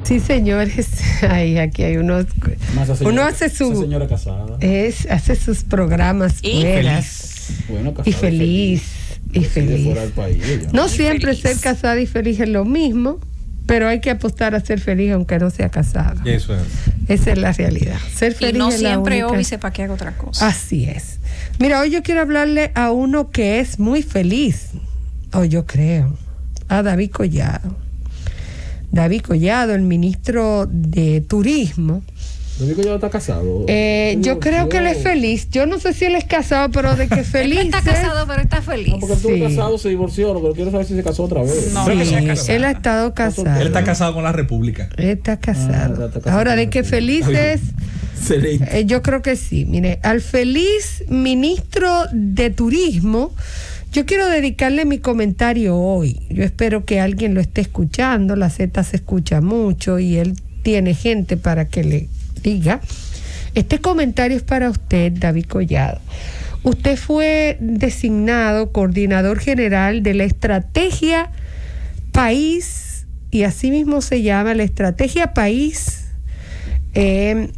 Sí, señores. Ay, aquí hay unos. Uno hace su. Esa señora casada. Hace sus programas y fuera. Bueno, y feliz. Y feliz. Fuera del país, no siempre feliz. Ser casada y feliz es lo mismo, pero hay que apostar a ser feliz aunque no sea casado. Eso es. Esa es la realidad. Ser feliz. Y no es siempre la única... óbice para que haga otra cosa. Así es. Mira, hoy yo quiero hablarle a uno que es muy feliz. O yo creo. A David Collado. David Collado, el ministro de Turismo. ¿David Collado está casado? Yo creo que él es feliz. Yo no sé si él es casado, pero de que feliz. Él está casado, pero está feliz. No, porque estuvo casado, se divorció, pero quiero saber si se casó otra vez. No, sí, él ha estado casado. Él está casado con la República. Él está casado. Está casado. Ahora, de que feliz es. Yo creo que sí. Mire, al feliz ministro de Turismo, yo quiero dedicarle mi comentario hoy. Yo espero que alguien lo esté escuchando. La Z se escucha mucho y él tiene gente para que le diga. Este comentario es para usted, David Collado. Usted fue designado coordinador general de la estrategia país, y así mismo se llama la estrategia país de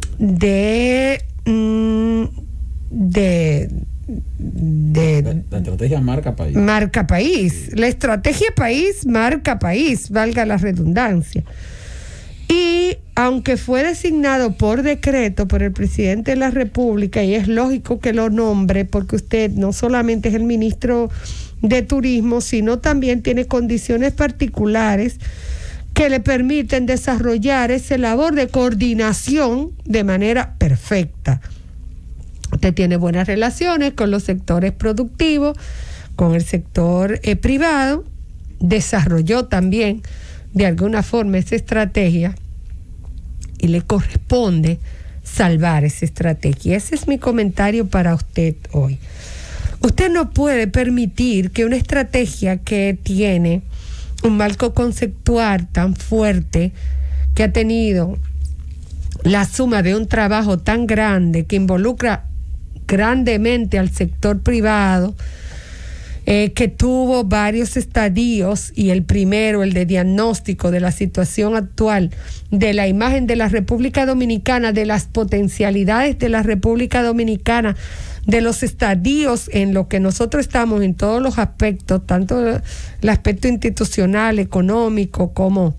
la estrategia marca país. Marca país. La estrategia país, marca país, valga la redundancia. Y aunque fue designado por decreto por el presidente de la República, y es lógico que lo nombre, porque usted no solamente es el ministro de Turismo, sino también tiene condiciones particulares que le permiten desarrollar esa labor de coordinación de manera perfecta. Usted tiene buenas relaciones con los sectores productivos, con el sector privado, desarrolló también de alguna forma esa estrategia y le corresponde salvar esa estrategia. Ese es mi comentario para usted hoy. Usted no puede permitir que una estrategia que tiene un marco conceptual tan fuerte, que ha tenido la suma de un trabajo tan grande que involucra grandemente al sector privado, que tuvo varios estadios, y el primero, el de diagnóstico de la situación actual de la imagen de la República Dominicana, de las potencialidades de la República Dominicana, de los estadios en lo que nosotros estamos en todos los aspectos, tanto el aspecto institucional, económico, como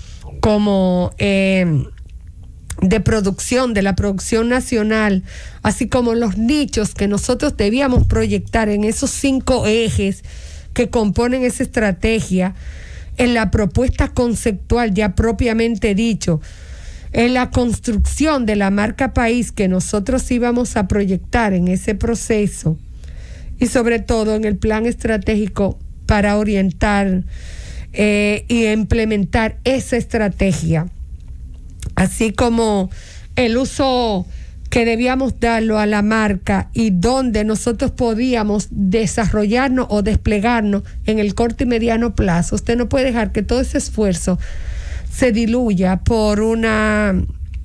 de producción, de la producción nacional, así como los nichos que nosotros debíamos proyectar en esos 5 ejes que componen esa estrategia, en la propuesta conceptual ya propiamente dicho, en la construcción de la marca país que nosotros íbamos a proyectar en ese proceso, y sobre todo en el plan estratégico para orientar y implementar esa estrategia, así como el uso que debíamos darlo a la marca y donde nosotros podíamos desarrollarnos o desplegarnos en el corto y mediano plazo. Usted no puede dejar que todo ese esfuerzo se diluya por una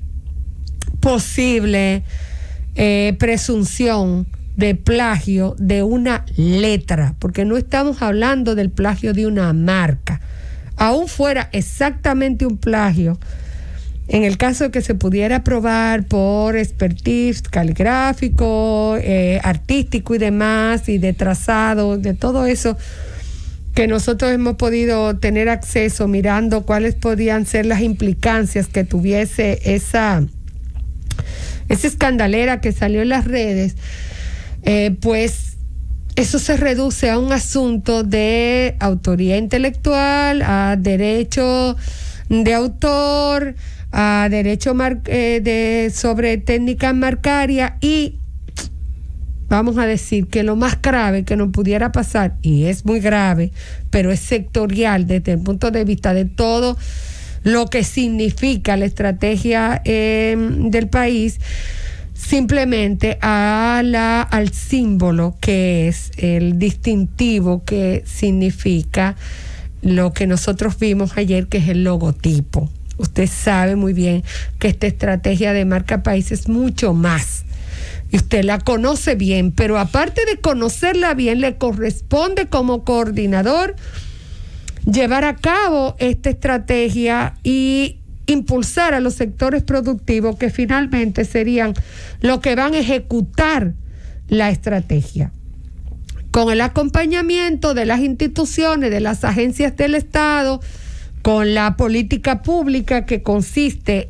posible presunción de plagio de una letra, porque no estamos hablando del plagio de una marca. Aún fuera exactamente un plagio, en el caso de que se pudiera probar por expertise caligráfico, artístico y demás, y de trazado, de todo eso que nosotros hemos podido tener acceso mirando cuáles podían ser las implicancias que tuviese esa escandalera que salió en las redes, pues eso se reduce a un asunto de autoría intelectual, a derecho de autor, a derecho sobre técnicas marcarias, y vamos a decir que lo más grave que nos pudiera pasar, y es muy grave, pero es sectorial desde el punto de vista de todo lo que significa la estrategia del país, simplemente al símbolo que es el distintivo que significa lo que nosotros vimos ayer, que es el logotipo. Usted sabe muy bien que esta estrategia de marca país es mucho más, y usted la conoce bien, pero aparte de conocerla bien, le corresponde como coordinador llevar a cabo esta estrategia y impulsar a los sectores productivos que finalmente serían los que van a ejecutar la estrategia, con el acompañamiento de las instituciones, de las agencias del Estado, con la política pública que consiste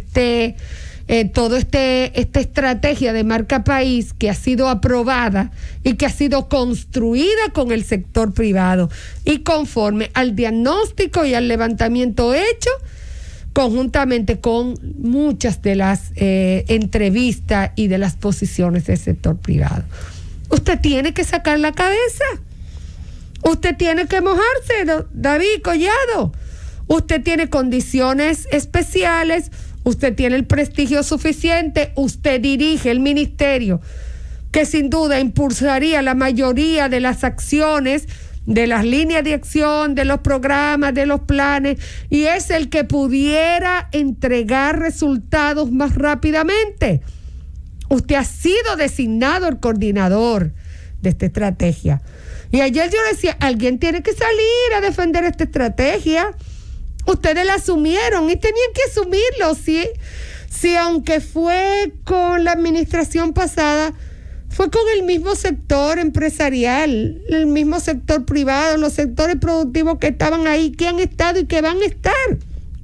esta estrategia de marca país que ha sido aprobada y que ha sido construida con el sector privado y conforme al diagnóstico y al levantamiento hecho conjuntamente con muchas de las entrevistas y de las posiciones del sector privado. Usted tiene que sacar la cabeza, usted tiene que mojarse, David Collado. Usted tiene condiciones especiales, usted tiene el prestigio suficiente, usted dirige el ministerio que sin duda impulsaría la mayoría de las acciones, de las líneas de acción, de los programas, de los planes, y es el que pudiera entregar resultados más rápidamente. Usted ha sido designado el coordinador de esta estrategia. Y ayer yo decía, alguien tiene que salir a defender esta estrategia. Ustedes la asumieron y tenían que asumirlo. Si aunque fue con la administración pasada, fue con el mismo sector empresarial, el mismo sector privado, los sectores productivos que estaban ahí, que han estado y que van a estar.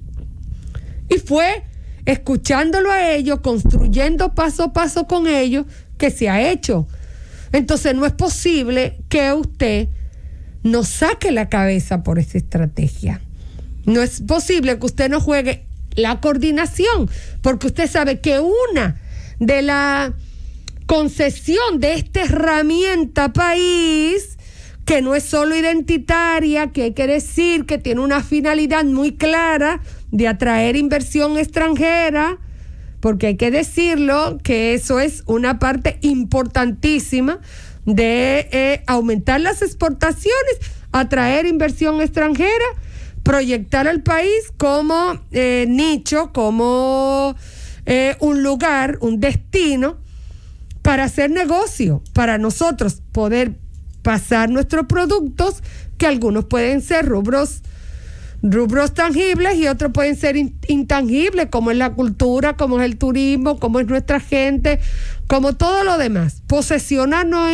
Y fue escuchándolo a ellos, construyendo paso a paso con ellos, que se ha hecho. Entonces no es posible que usted no saque la cabeza por esa estrategia. No es posible que usted no juegue la coordinación, porque usted sabe que una de la concesión de esta herramienta país, que no es solo identitaria, que hay que decir que tiene una finalidad muy clara de atraer inversión extranjera, porque hay que decirlo que eso es una parte importantísima de aumentar las exportaciones, atraer inversión extranjera, proyectar al país como nicho, como un lugar, un destino para hacer negocio, para nosotros poder pasar nuestros productos, que algunos pueden ser rubros tangibles y otros pueden ser intangibles, como es la cultura, como es el turismo, como es nuestra gente, como todo lo demás. Posesionarnos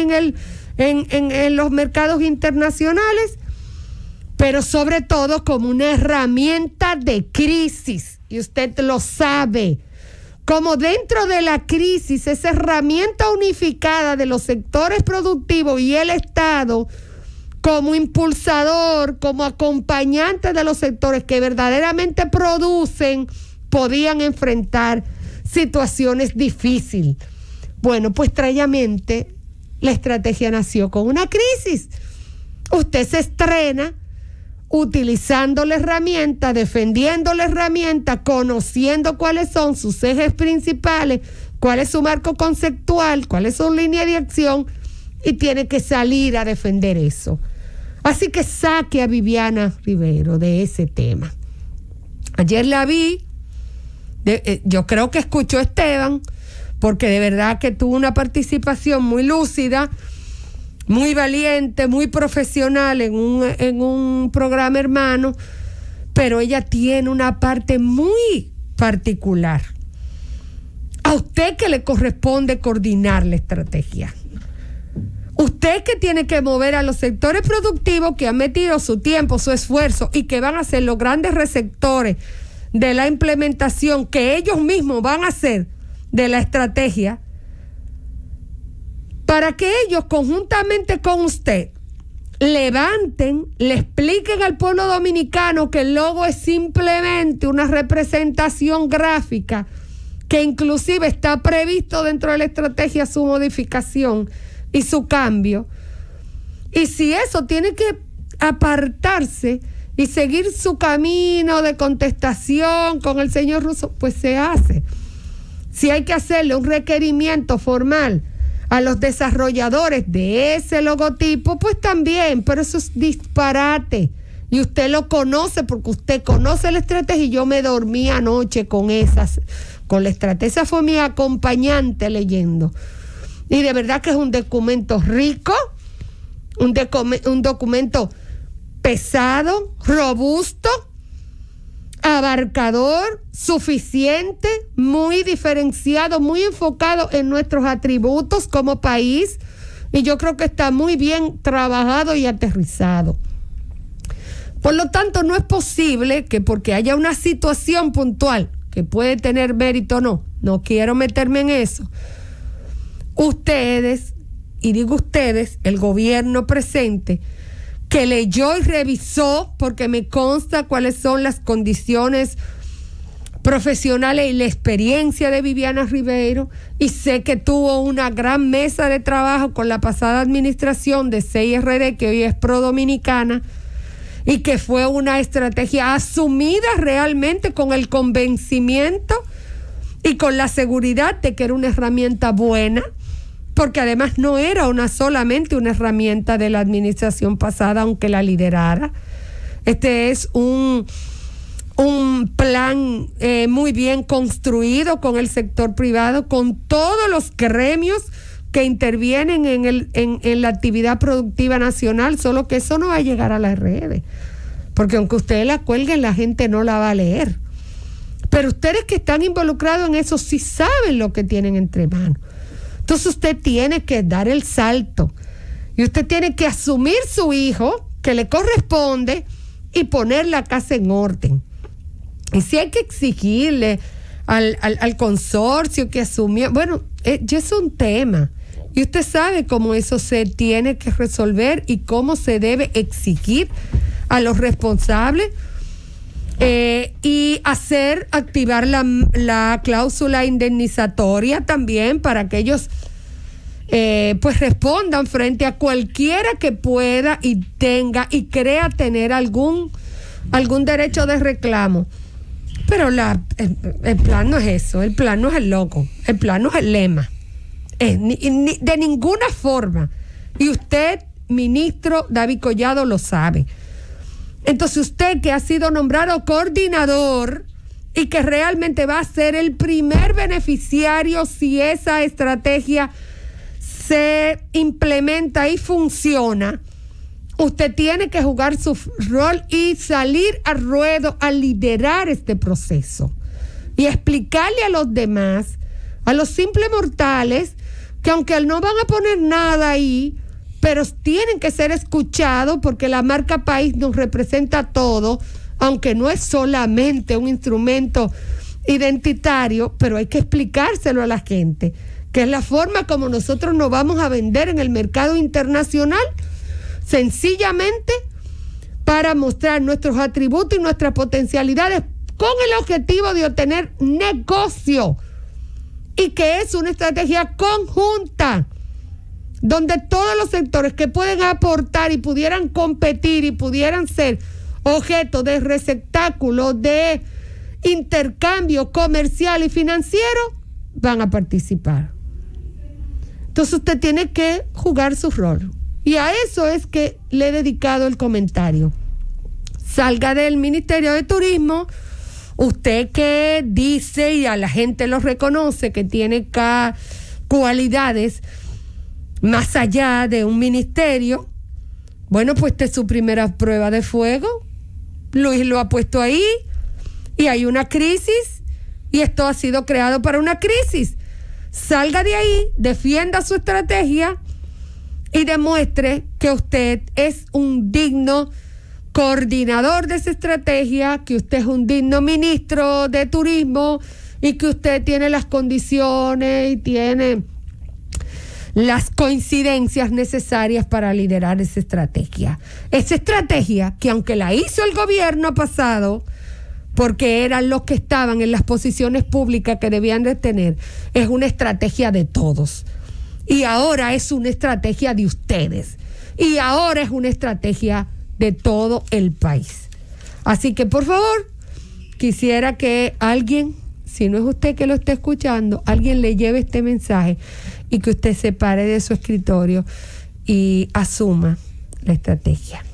en los mercados internacionales, pero sobre todo como una herramienta de crisis, y usted lo sabe, como dentro de la crisis, esa herramienta unificada de los sectores productivos y el Estado, como impulsador, como acompañante de los sectores que verdaderamente producen, podían enfrentar situaciones difíciles. Bueno, pues extrañamente la estrategia nació con una crisis. Usted se estrena utilizando la herramienta, defendiendo la herramienta, conociendo cuáles son sus ejes principales, cuál es su marco conceptual, cuál es su línea de acción, y tiene que salir a defender eso. Así que saque a Viviana Rivero de ese tema. Ayer la vi, yo creo que escuchó a Esteban, porque de verdad que tuvo una participación muy lúcida, muy valiente, muy profesional en un programa hermano, pero ella tiene una parte muy particular. A usted que le corresponde coordinar la estrategia. Usted que tiene que mover a los sectores productivos que han metido su tiempo, su esfuerzo y que van a ser los grandes receptores de la implementación que ellos mismos van a hacer de la estrategia, para que ellos conjuntamente con usted levanten, le expliquen al pueblo dominicano que el logo es simplemente una representación gráfica, que inclusive está previsto dentro de la estrategia su modificación y su cambio. Y si eso tiene que apartarse y seguir su camino de contestación con el señor Russo, pues se hace. Si hay que hacerle un requerimiento formal a los desarrolladores de ese logotipo, pues también, pero eso es disparate. Y usted lo conoce porque usted conoce la estrategia, y yo me dormí anoche con la estrategia, fue mi acompañante leyendo. Y de verdad que es un documento rico, un documento pesado, robusto, abarcador, suficiente, muy diferenciado, muy enfocado en nuestros atributos como país, y yo creo que está muy bien trabajado y aterrizado. Por lo tanto, no es posible que porque haya una situación puntual que puede tener mérito o no quiero meterme en eso, ustedes, y digo ustedes, el gobierno presente, que leyó y revisó, porque me consta cuáles son las condiciones profesionales y la experiencia de Viviana Ribeiro, y sé que tuvo una gran mesa de trabajo con la pasada administración de CIRD, que hoy es Pro Dominicana, y que fue una estrategia asumida realmente con el convencimiento y con la seguridad de que era una herramienta buena, porque además no era solamente una herramienta de la administración pasada, aunque la liderara. Este es un plan muy bien construido con el sector privado, con todos los gremios que intervienen en la actividad productiva nacional, solo que eso no va a llegar a las redes, porque aunque ustedes la cuelguen, la gente no la va a leer. Pero ustedes que están involucrados en eso sí saben lo que tienen entre manos. Entonces usted tiene que dar el salto y usted tiene que asumir su hijo que le corresponde y poner la casa en orden. Y si hay que exigirle al consorcio que asumió, bueno, ya es un tema y usted sabe cómo eso se tiene que resolver y cómo se debe exigir a los responsables y activar la cláusula indemnizatoria también para que ellos pues respondan frente a cualquiera que pueda y tenga y crea tener algún derecho de reclamo. Pero el plan no es eso, el plan no es el logo, el plan no es el lema, de ninguna forma. Y usted, ministro David Collado, lo sabe. Entonces usted, que ha sido nombrado coordinador y que realmente va a ser el primer beneficiario si esa estrategia se implementa y funciona, usted tiene que jugar su rol y salir al ruedo a liderar este proceso y explicarle a los demás, a los simples mortales, que aunque no van a poner nada ahí, pero tienen que ser escuchados porque la marca país nos representa todo, aunque no es solamente un instrumento identitario, pero hay que explicárselo a la gente, que es la forma como nosotros nos vamos a vender en el mercado internacional, sencillamente para mostrar nuestros atributos y nuestras potencialidades con el objetivo de obtener negocio, y que es una estrategia conjunta donde todos los sectores que pueden aportar y pudieran competir y pudieran ser objeto de receptáculo de intercambio comercial y financiero van a participar. Entonces usted tiene que jugar su rol, y a eso es que le he dedicado el comentario. Salga del Ministerio de Turismo, usted que dice y a la gente lo reconoce que tiene cualidades más allá de un ministerio. Bueno, pues esta es su primera prueba de fuego. Luis lo ha puesto ahí y hay una crisis y esto ha sido creado para una crisis. Salga de ahí, defienda su estrategia y demuestre que usted es un digno coordinador de esa estrategia, que usted es un digno ministro de turismo y que usted tiene las condiciones y tiene las coincidencias necesarias para liderar esa estrategia. Esa estrategia que, aunque la hizo el gobierno pasado, porque eran los que estaban en las posiciones públicas que debían de tener, es una estrategia de todos. Y ahora es una estrategia de ustedes. Y ahora es una estrategia de todo el país. Así que, por favor, quisiera que alguien, si no es usted que lo esté escuchando, alguien le lleve este mensaje y que usted se pare de su escritorio y asuma la estrategia.